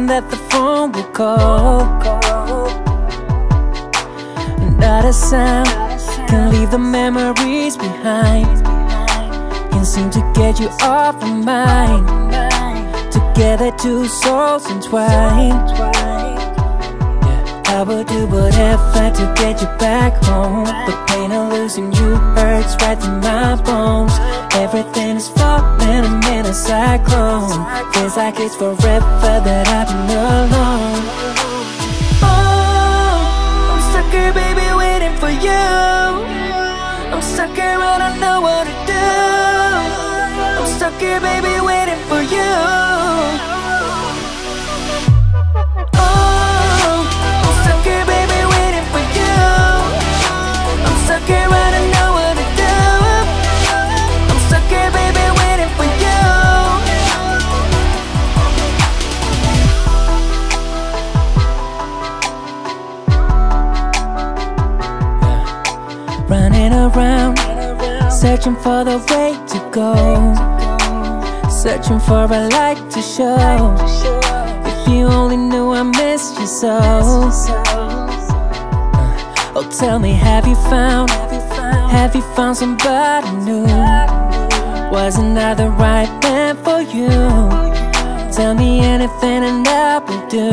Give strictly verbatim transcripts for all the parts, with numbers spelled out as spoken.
that the phone will call. Not a sound can leave the memories behind. Can't seem to get you off my mind. Together two souls entwined. Yeah, I would do whatever to get you back home. The pain of losing you hurts right through my bones. Everything is falling, I'm in a cyclone. Feels like it's forever that I've been alone. Oh, I'm stuck here, baby, waiting for you. I'm stuck here, I don't know what to do. I'm stuck here, baby, waiting for you. Oh, I'm stuck here, baby, waiting for you. I'm stuck here, I don't know what to do. I'm stuck here, baby, waiting for you. Running around, searching for the way to go, searching for a light to show. If you only knew I missed you so. Oh, tell me, have you found, have you found somebody new? Wasn't I the right man for you? Tell me anything and I will do.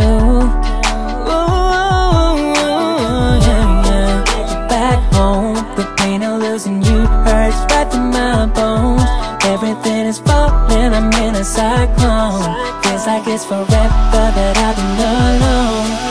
Ooh, yeah, yeah. Back home, the pain of losing you hurts right through my bones. Everything is falling, I'm in a cyclone. Feels like it's forever that I've been alone.